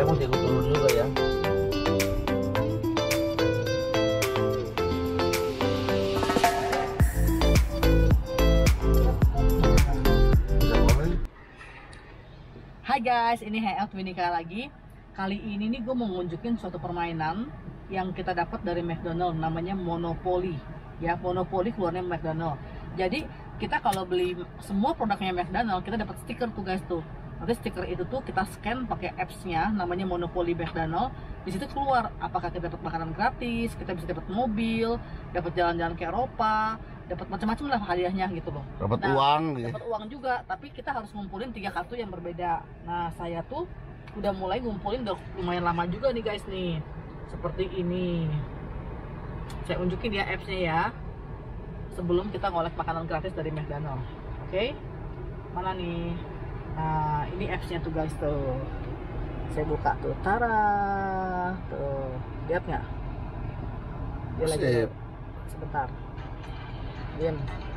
Saya mesti ikut turun juga ya. Hai guys, ini Hangout Winika lagi. Kali ini nih gue mau ngunjukin suatu permainan yang kita dapat dari McDonald, namanya Monopoly. Ya, Monopoly keluarnya McDonald. Jadi kita kalau beli semua produknya McDonald, kita dapat stiker tuh guys tuh. Nanti stiker itu tuh kita scan pakai apps-nya, namanya Monopoly McDonald. Di situ keluar apakah kita dapat makanan gratis, kita bisa dapat mobil, dapat jalan-jalan ke Eropa, dapat macam-macam lah hadiahnya gitu loh. Dapat uang gitu. Dapat uang juga, tapi kita harus ngumpulin 3 kartu yang berbeda. Nah, saya tuh udah mulai ngumpulin udah lumayan lama juga nih guys nih. Seperti ini. Saya unjukin ya apps-nya ya. Sebelum kita ngolek makanan gratis dari McDonald. Oke? Mana nih? Nah, ini apps-nya tuh guys tuh. Saya buka tuh. Tara. Tuh. Lihat nggak? Dia lagi tuh. Sebentar. Diam.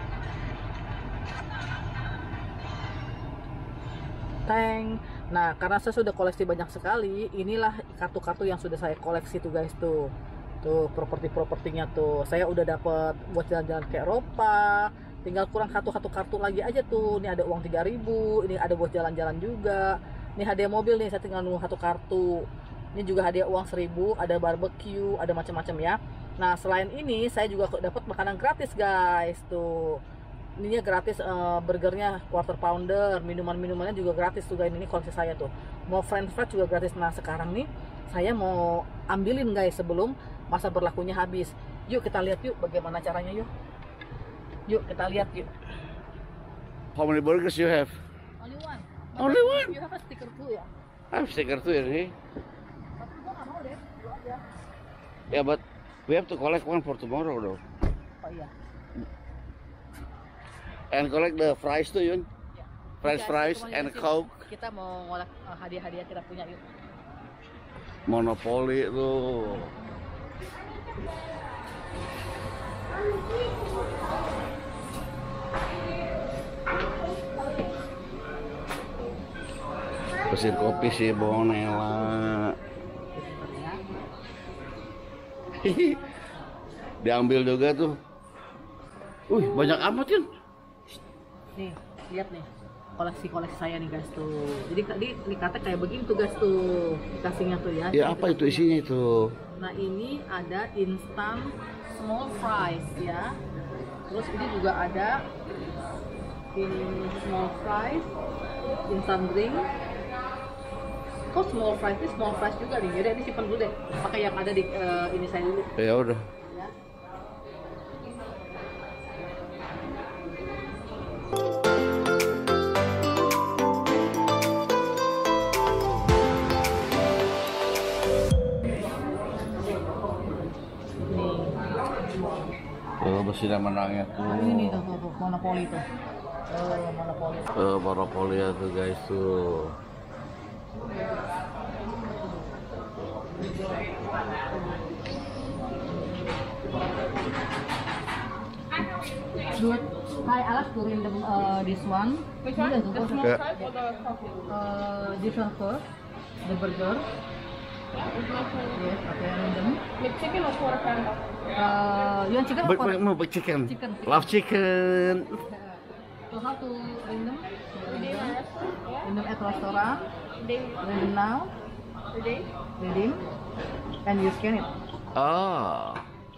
Teng. Nah, karena saya sudah koleksi banyak sekali, inilah kartu-kartu yang sudah saya koleksi tuh guys tuh. Tuh properti-propertinya tuh. Saya udah dapat buat jalan-jalan ke Eropa. Tinggal kurang satu kartu lagi aja tuh. Ini ada uang 3.000, ini ada buat jalan-jalan juga. Ini hadiah mobil nih, saya tinggal nunggu satu kartu. Ini juga hadiah uang 1.000, ada barbecue, ada macam-macam ya. Nah, selain ini saya juga dapat makanan gratis guys tuh. Ininya gratis, burgernya quarter pounder, minumannya juga gratis tuh guys. Ini koleksi saya tuh. Mau french fries juga gratis. Nah, sekarang nih saya mau ambilin guys sebelum masa berlakunya habis. Yuk kita lihat yuk bagaimana caranya yuk. Yuk kita lihat yuk. How many burgers you have? Only one. Only one? You have a sticker too ya? I have sticker too ini. Tapi gua nggak mau deh, lu aja. Yeah, but we have to collect one for tomorrow though. Oh iya. And collect the fries too, Yun. Ya. French Guys, fries semuanya and di sini. Coke. Kita mau ngolek hadiah-hadiah kita punya yuk. Monopoly tuh. Mesin kopi si Bonela. Diambil juga tuh. Wih, banyak amat Yun. Nih, lihat nih. Koleksi saya nih guys tuh. Jadi tadi dikata kayak begini tuh guys tuh. Dikasihnya tuh ya. Ya apa itu isinya itu? Nah, ini ada instant small fries ya. Terus ini juga ada ini small fries, instant drink. Kok small fries ini small fries juga nih. Jadi ini simpan dulu deh. Pakai yang ada di ini saya dulu. Ya udah. Ya. Besi dan menangnya tuh. Ini tuh Monopoly tuh. Monopoly. Monopoly ya tuh guys tuh. Good. Hi, I like to random this one. Which one? The small Yeah. fries or the coffee? This one first. The burger. Yes, okay, random. McChicken or quarter pounder? You want chicken or pork? Mau chicken. Chicken. Love chicken. So how to random? Redeem at restaurant? Yeah. Random at restaurant. Redeem. Random now. Redeem. Redeem. And you scan it. Oh.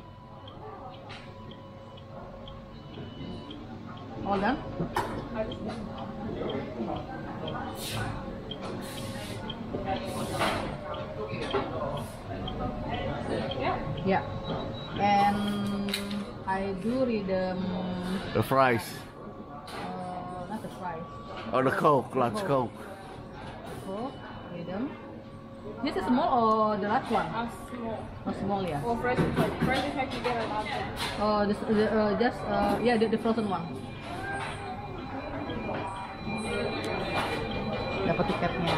All done? Yeah. Yeah. And I do redeem. The fries. Not the fries. Oh, the Coke, large Coke. Coke, redeem. This is small or the large one? Small. Oh, small yeah. Or fresh effect. Fresh effect you get a large one. Oh, this just yeah, the frozen one. Dapat tiketnya.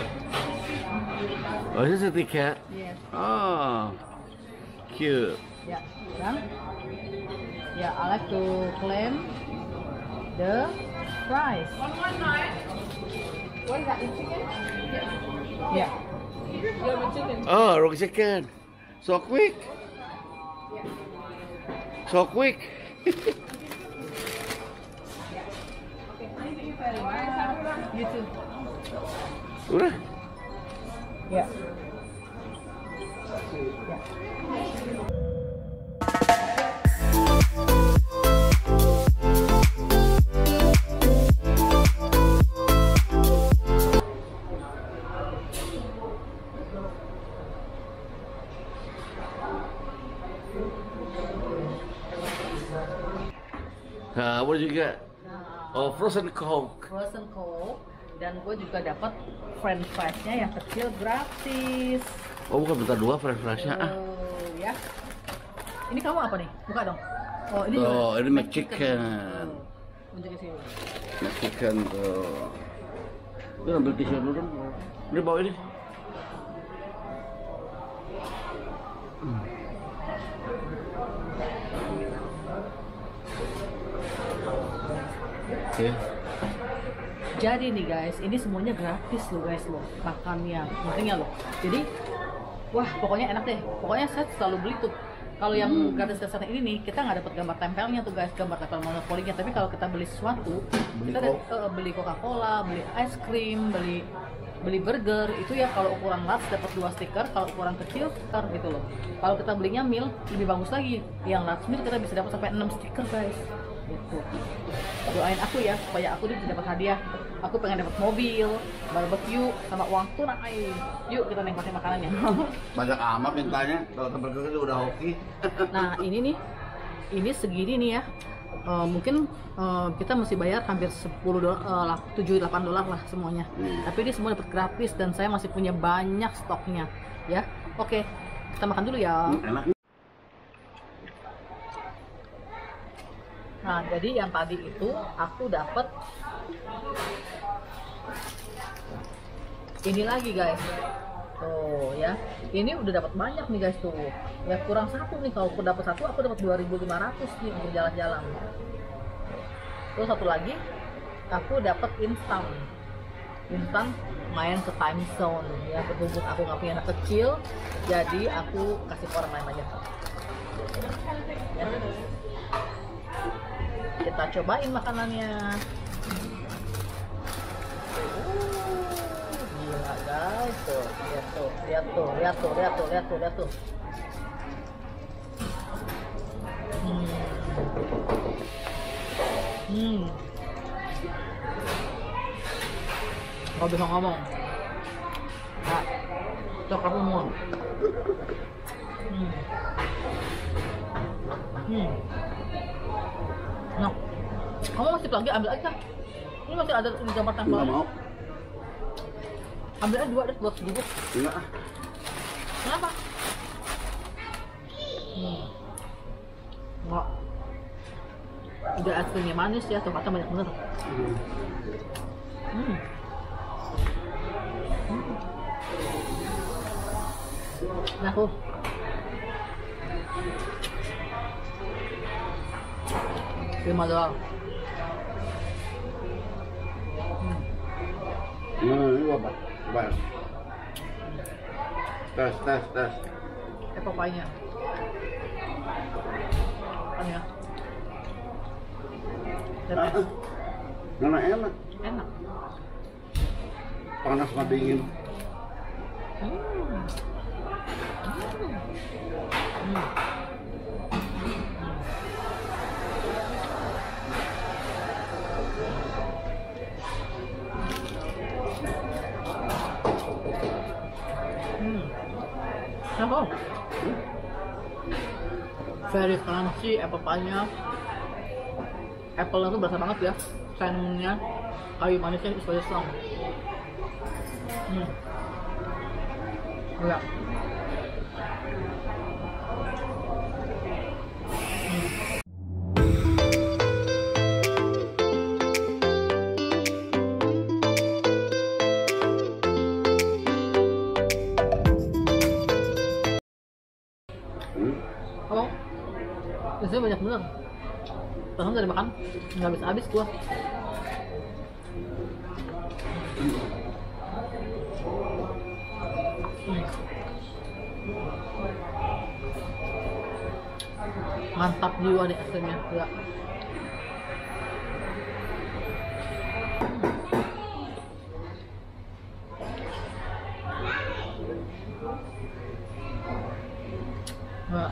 Oh, this is a ticket. Yes. Oh, cute. Yeah. Done. Yeah, I like to claim the price. 119. What is that? The chicken? Yeah. German chicken. Oh, rock chicken. So quick. So quick. You too. Udah. Ya. Nah, what did you get? Oh, frozen Coke. Frozen Coke, dan gue juga dapat French fries-nya yang kecil gratis. Oh, bukan bentar dua french fries-nya. Ah. Oh, ya. Ini kamu apa nih? Buka dong. Oh, ini juga. Oh, ini McChicken. Tunjukin sini. McChicken tuh. Lu ambil tisu dulu dong. Ini bawa ini. Oke. Jadi nih guys, ini semuanya gratis loh guys loh, makannya, pentingnya loh. Jadi, wah pokoknya enak deh. Pokoknya saya selalu beli tuh. Kalau yang gratis-gratisan ini nih, kita nggak dapat gambar tempelnya tuh guys, gambar tempel monopolinya. Tapi kalau kita beli sesuatu, kita beli Coca-Cola, beli es krim, beli burger, itu ya kalau ukuran large dapat 2 stiker, kalau ukuran kecil stiker gitu loh. Kalau kita belinya meal lebih bagus lagi. Yang large meal kita bisa dapat sampai 6 stiker guys. Gitu. Doain aku ya supaya aku bisa dapat hadiah. Aku pengen dapat mobil, barbecue, sama uang tunai. Yuk kita nikmatin makanannya. Banyak amat mintanya. Kalau tempat itu udah hoki. Nah ini nih, ini segini nih ya. Mungkin kita mesti bayar hampir 7-8 dolar lah semuanya. Tapi ini semua dapat gratis dan saya masih punya banyak stoknya. Ya, oke, kita makan dulu ya. Enak. Nah, jadi yang tadi itu aku dapat ini lagi guys. Tuh ya, ini udah dapat banyak nih guys tuh. Ya kurang satu nih, kalau aku dapat satu aku dapat 2.500 nih untuk jalan-jalan. Terus satu lagi aku dapat instan main ke time zone ya, berhubung aku nggak punya anak kecil, jadi aku kasih ke orang lain aja. Ya. Kita cobain makanannya. Gila guys, tuh, lihat tuh. Nggak bisa ngomong. Nah, coklat semua. Nah, kamu masih lagi ambil aja. Ini masih ada di gambar tempel. Nggak mau. Ambil aja 2 deh buat sedikit. Enggak ah. Kenapa? Enggak. Udah es krimnya manis ya, coklatnya banyak bener. Nah, aku 5 dolar. Ini apa? Coba. Tes. Papanya. Kan ya. Enak. Enak. Panas sama dingin. Enak. Very crunchy apple pie-nya. Apple-nya tuh berasa banget ya. Cinnamon-nya, kayu manisnya is very strong. Ya. Apa? Biasanya banyak bener. Terus dari makan nggak habis gua. Mantap jiwa nih es krimnya ya. Nah.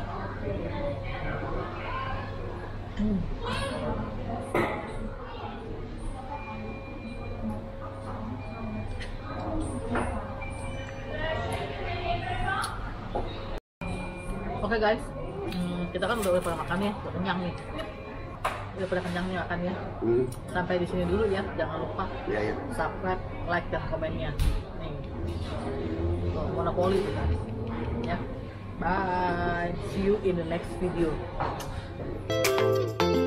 Oke guys, kita kan udah pada makan ya, udah kenyang nih. Udah pada kenyang nih makan ya. Sampai di sini dulu ya, jangan lupa Ya. subscribe, like dan komennya. Nih, monopoli ya. Bye, see you in the next video.